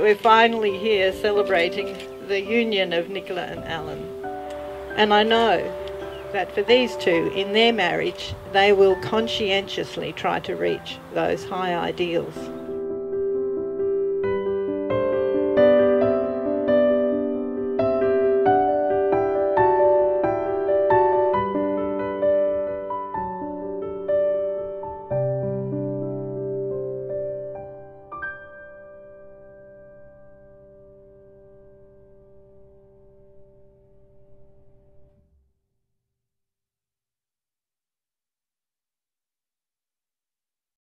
we're finally here celebrating the union of Nicola and Alan. And I know that for these two, in their marriage, they will conscientiously try to reach those high ideals.